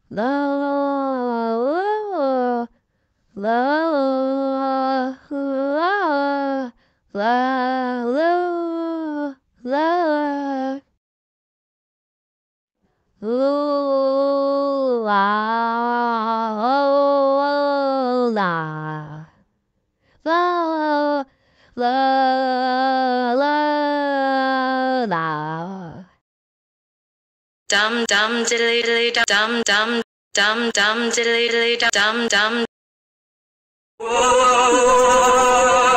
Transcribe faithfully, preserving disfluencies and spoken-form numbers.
la la la la la la la la la la la la. Dum dum diddly diddly dum dum dum dum diddly diddly dum dum. Whoa.